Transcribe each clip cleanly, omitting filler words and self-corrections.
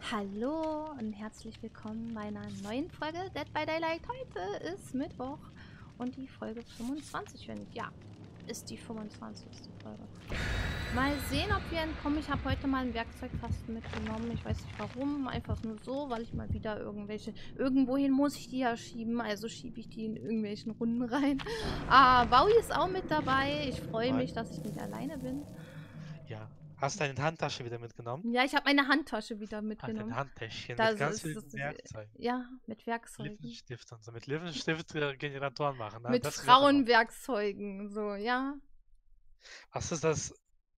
Hallo und herzlich willkommen bei einer neuen Folge Dead by Daylight. Heute ist Mittwoch und die Folge 25, ist die 25. Folge. Mal sehen, ob wir entkommen. Ich habe heute mal einen Werkzeugkasten mitgenommen. Ich weiß nicht warum, einfach nur so, weil ich mal wieder irgendwohin muss ich die ja schieben, also schiebe ich die in irgendwelchen Runden rein. Bowie ist auch mit dabei. Ich freue mich, dass ich nicht alleine bin. Ja. Hast du deine Handtasche wieder mitgenommen? Ja, ich habe meine Handtasche wieder Ah, dein mitgenommen. Handtäschchen mit Das ganz ist, vielen das ist, Werkzeugen. ja, mit Werkzeugen. Lippenstift und so. Mit Lippenstift Generatoren machen, ne? Mit Das gehört aber. Frauenwerkzeugen, so, ja. Was ist das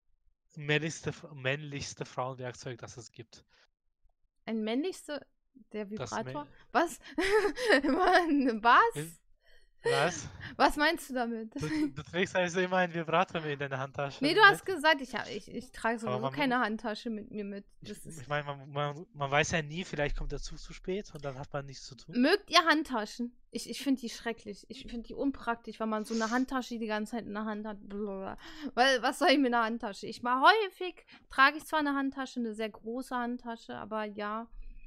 männlichste Frauenwerkzeug, das es gibt? Ein männlichster, der Das Vibrator? mä Was? Mann, was? Was? Was meinst du damit? Du trägst also immer einen Vibrator mit in deiner Handtasche Nee, du mit? hast gesagt, ich trage Aber sowieso keine Handtasche mit mir mit. Das ist. ich meine, man weiß ja nie, vielleicht kommt der Zug zu spät und dann hat man nichts zu tun. Mögt ihr Handtaschen? Ich finde die schrecklich. Ich finde die unpraktisch, wenn man so eine Handtasche die ganze Zeit in der Hand hat. Blablabla. Weil, was soll ich mit einer Handtasche? Ich mache häufig, trage ich zwar eine Handtasche, eine sehr große Handtasche, aber ja.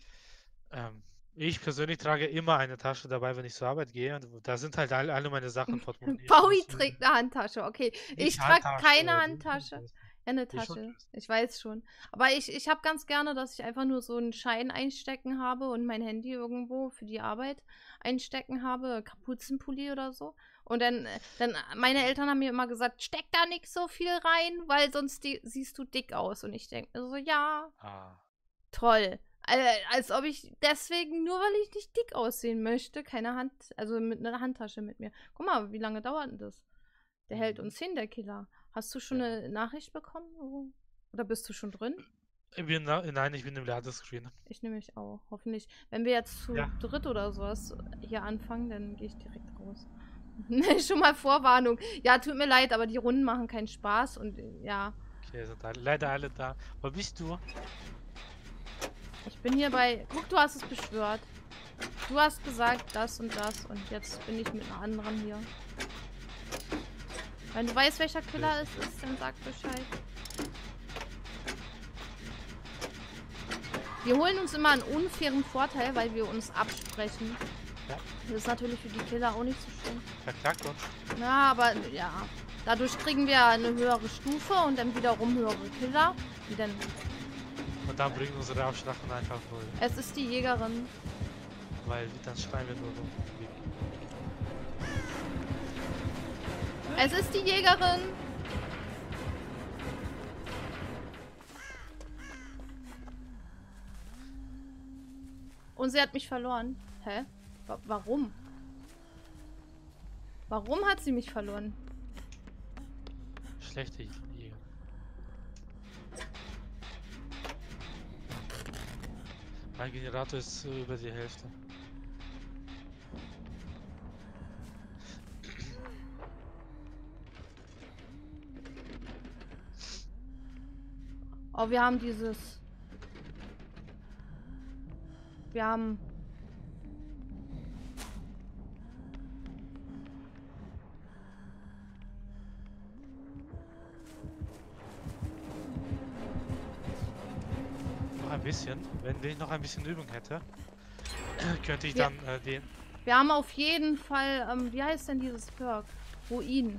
Ich persönlich trage immer eine Tasche dabei, wenn ich zur Arbeit gehe. Und da sind halt alle meine Sachen, Portemonnaie, Pauli Schlüssel, trägt eine Handtasche. Okay, ich nicht trage keine Handtasche, die Handtasche. Schultertasche. Ja, eine Die Tasche. Schultertasche. Ich weiß schon. Aber ich habe ganz gerne, dass ich einfach nur so einen Schein einstecken habe und mein Handy irgendwo für die Arbeit einstecken habe. Kapuzenpulli oder so. Und dann meine Eltern haben mir immer gesagt, steck da nicht so viel rein, weil sonst siehst du dick aus. Und ich denke mir so, ja, Ah. toll. Als ob ich deswegen, nur weil ich nicht dick aussehen möchte, also mit einer Handtasche mit mir. Guck mal, wie lange dauert denn das? Der hält uns hin, der Killer. Hast du schon Ja. eine Nachricht bekommen? Oder bist du schon drin? Nein, ich bin im Ladescreen. Ich nehme mich auch, hoffentlich. Wenn wir jetzt zu Ja. dritt oder sowas hier anfangen, dann gehe ich direkt raus. Schon mal Vorwarnung. Ja, tut mir leid, aber die Runden machen keinen Spaß und ja. Okay, sind leider alle da. Wo bist du? Ich bin hier bei. Guck, du hast es beschwört. Du hast gesagt das und jetzt bin ich mit einer anderen hier. Wenn du weißt, welcher Killer es ist, dann sag Bescheid. Wir holen uns immer einen unfairen Vorteil, weil wir uns absprechen. Ja. Das ist natürlich für die Killer auch nicht so schön. Verklagt uns. Ja, aber ja. Dadurch kriegen wir eine höhere Stufe und dann wiederum höhere Killer, die dann. Und dann bringen unsere Abschlachten einfach null. Es ist die Jägerin. Weil dann schreien wir nur rum. Es ist die Jägerin. Und sie hat mich verloren. Hä? Warum? Warum hat sie mich verloren? Schlechte Jäger. Mein Generator ist über die Hälfte. Oh, wir haben dieses. Wir haben. Noch ein bisschen. Wenn ich noch ein bisschen Übung hätte, könnte ich Ja. dann den. Wir haben auf jeden Fall. Wie heißt denn dieses Perk? Ruin.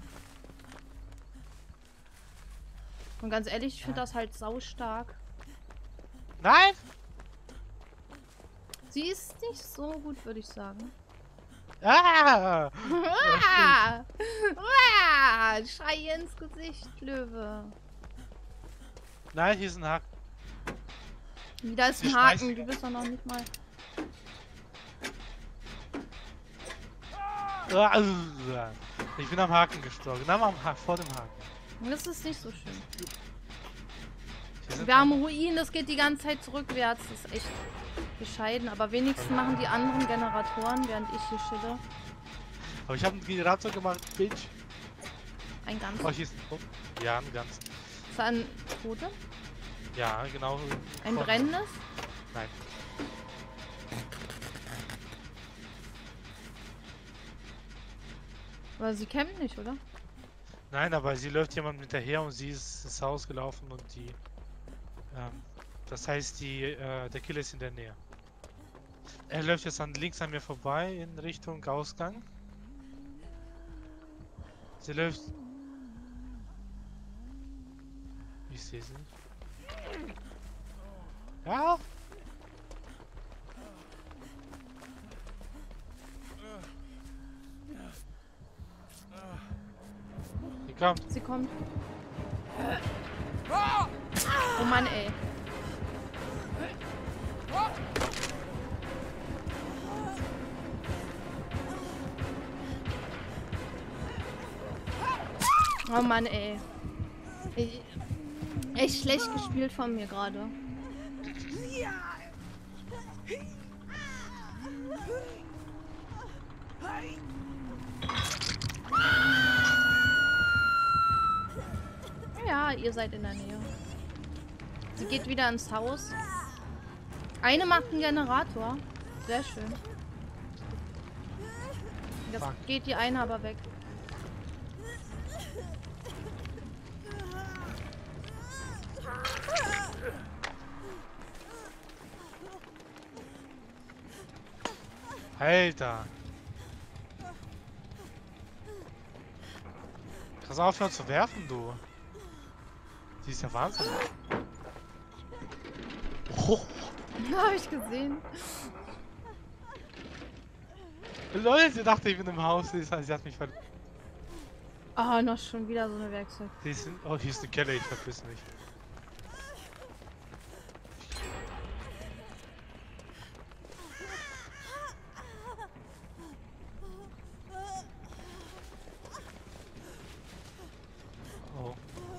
Und ganz ehrlich, ich finde das halt saustark. Nein! Sie ist nicht so gut, würde ich sagen. Ah! Schrei ins Gesicht, Löwe. Nein, hier ist ein Haken. Wieder ist Sie ein Haken, schmeißen- du bist doch noch nicht mal. Ich bin am Haken gestorben. Genau vor dem Haken. Das ist nicht so schön. Hier sind Wir haben Ruin, das geht die ganze Zeit rückwärts. Das ist echt bescheiden. Aber wenigstens machen die anderen Generatoren, während ich hier chille. Aber ich habe einen Generator gemacht, Bitch. Ein ganz. Oh, hier ist ein Tod. Ja, ein ganz. Ist da ein Tote? Ja, genau. Ein brennendes? Nein. Aber sie campt nicht, oder? Nein, aber sie läuft jemand hinterher und sie ist ins Haus gelaufen und die Das heißt, der Killer ist in der Nähe. Er läuft jetzt links an mir vorbei in Richtung Ausgang. Sie läuft... Ich sehe sie nicht. Ja? Sie kommt. Sie kommt. Oh Mann, ey. Oh Mann, ey. Echt schlecht gespielt von mir gerade. Ja, ihr seid in der Nähe. Sie geht wieder ins Haus. Eine macht einen Generator. Sehr schön. Jetzt geht die eine aber weg. Alter. Kannst du aufhören zu werfen, du? Die ist ja Wahnsinn. Oh. Hab ich gesehen. Leute, sie dachte, ich bin im Haus. Sie hat mich verletzt. Ah, noch schon wieder so eine Werkzeug. Oh, hier ist eine Kelle, ich verpiss mich. Oh.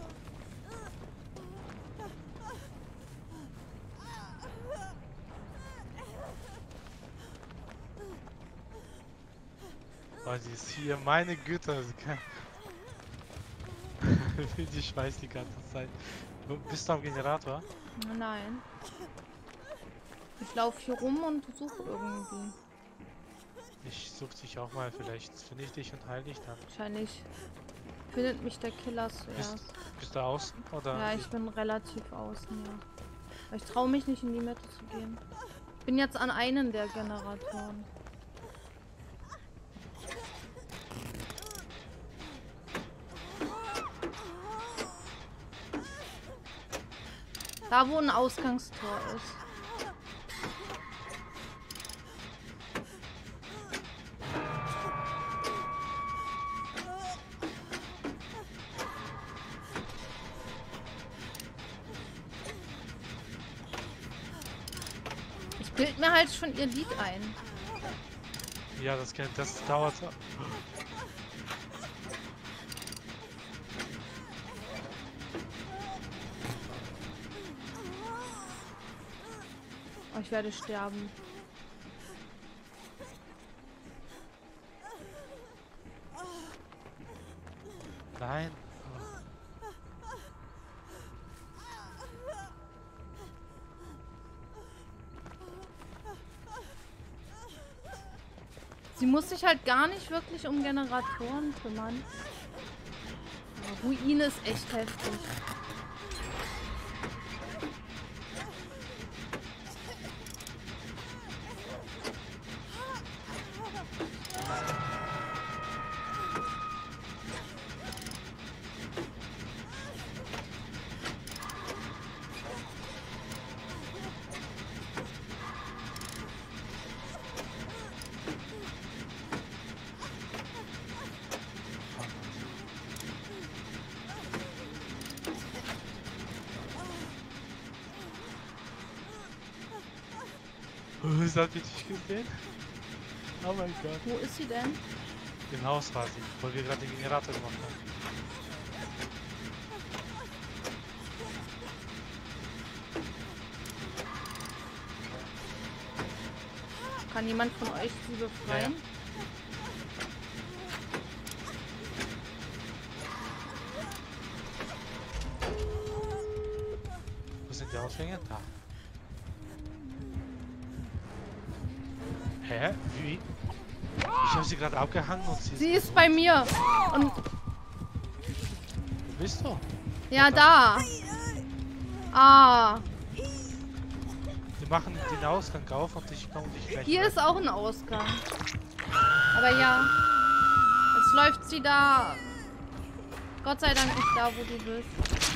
Oh, die ist hier, meine Güte. Die schweißt die ganze Zeit. Bist du am Generator? Nein. Ich laufe hier rum und suche irgendwie. Ich such dich auch mal, vielleicht finde ich dich und heil dich dann. Wahrscheinlich findet mich der Killer zuerst. Bist du außen oder? Ja, ich bin relativ außen, ja. Aber ich traue mich nicht in die Mitte zu gehen. Ich bin jetzt an einen der Generatoren. Da, wo ein Ausgangstor ist. Ich bild mir halt schon ihr Lied ein. Ja, das dauert. Oh, ich werde sterben. Nein. Sie muss sich halt gar nicht wirklich um Generatoren kümmern. Aber Ruine ist echt heftig. Das hat mich gesehen. Oh mein Gott. Wo ist sie denn? Im Haus war sie, wo wir gerade den Generator gemacht haben. Kann jemand von euch sie befreien? Ja. Wo sind die Ausgänge? Da. Hä? Wie? Ich habe sie gerade abgehangen und Sie ist bei mir. Und Wo bist du? ja, da. Ah. Die machen den Ausgang auf und ich komme dich gleich. Hier rein. ist auch ein Ausgang. Aber ja. Jetzt läuft sie da. Gott sei Dank nicht da, wo du bist.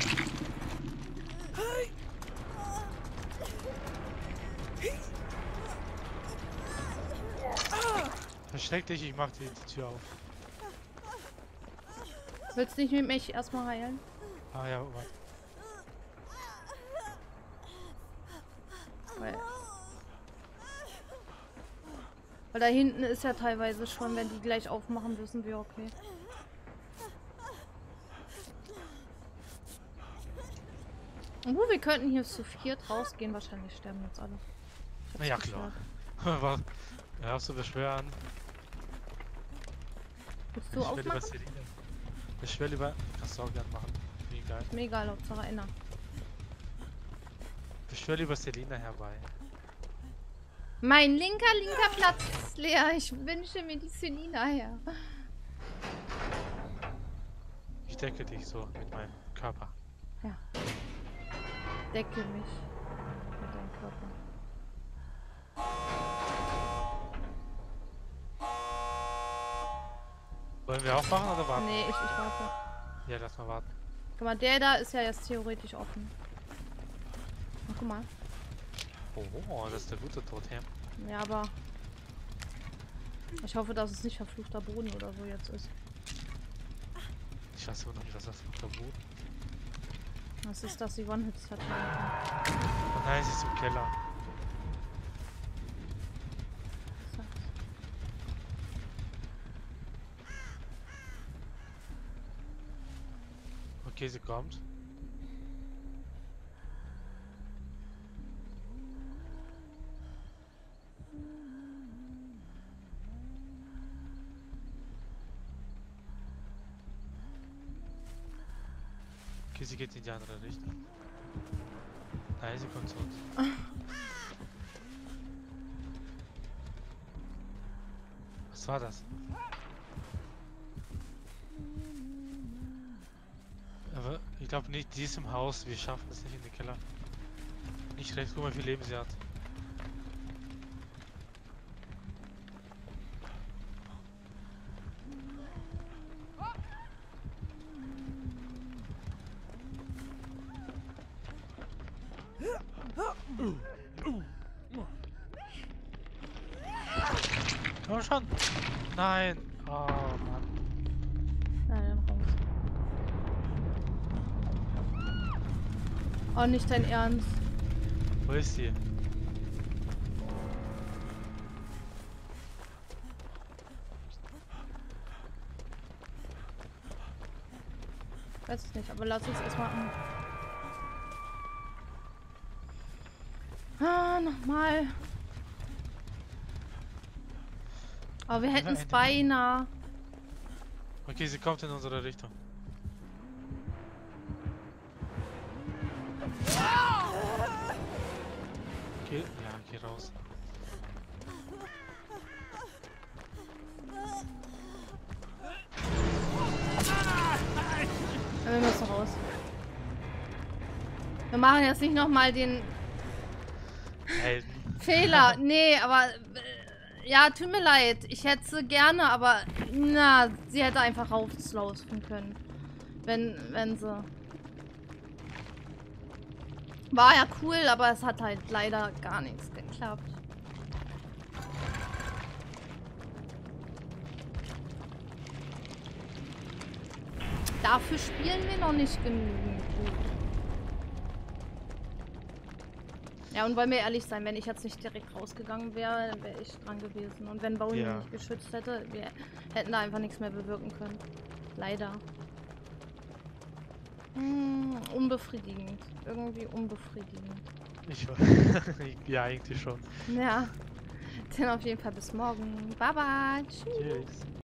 Versteck dich, ich mach die Tür auf. Willst du nicht mich erstmal heilen? Ah ja, warte. Weil da hinten ist ja teilweise schon, wenn die gleich aufmachen, wissen wir, okay. Wir könnten hier zu viert rausgehen. Wahrscheinlich sterben jetzt alle. Na ja, klar. Was? Ja, hast du beschweren? Willst du aufmachen? Ich will lieber. Kannst du auch gerne machen. Mir egal. Mir egal, Hauptsache einer. Ich will lieber Selina herbei. Mein linker Platz ist leer. Ich wünsche mir die Selina her. Ich decke dich so mit meinem Körper. Ja. Decke mich mit deinem Körper. Wollen wir auch machen oder warten? Nee, ich warte. Ja, lass mal warten. Guck mal, der da ist ja jetzt theoretisch offen. Na, guck mal. Oh, das ist der gute Tod hier. Ja, aber ich hoffe, dass es nicht verfluchter Boden oder so jetzt ist. Ich weiß aber noch nicht, was das für ein Boden. Das ist, dass die One-Hits verteilen kann. Oh nein, sie ist im Keller. Okay, sie kommt. Okay, sie geht in die andere Richtung. Nein, sie kommt zu uns. Was war das? Aber ich glaube nicht, die ist im Haus. Wir schaffen es nicht in den Keller. Nicht recht, guck mal, wie viel Leben sie hat. Oh schon! Nein! Oh Mann. Nein, dann raus. Oh, nicht dein Ernst. Wo ist sie? Weiß ich nicht, aber lass uns erstmal an. Ah, nochmal. Aber wir hätten es beinahe. Okay, sie kommt in unsere Richtung. Okay, ja, geh raus. Ja, wir müssen raus. Wir machen jetzt nicht nochmal den Helden. Fehler. Nee, aber ja, tut mir leid. Ich hätte sie gerne, aber na, sie hätte einfach rauslaufen können. Wenn sie. War ja cool, aber es hat halt leider gar nichts geklappt. Dafür spielen wir noch nicht genügend gut. Ja, und wollen wir ehrlich sein, wenn ich jetzt nicht direkt rausgegangen wäre, dann wäre ich dran gewesen. Und wenn Bauen Ja. nicht geschützt hätte, wir hätten da einfach nichts mehr bewirken können. Leider. Unbefriedigend. Irgendwie unbefriedigend. Ich ja, eigentlich schon. Ja. Dann auf jeden Fall bis morgen. Bye bye. Tschüss. Tschüss.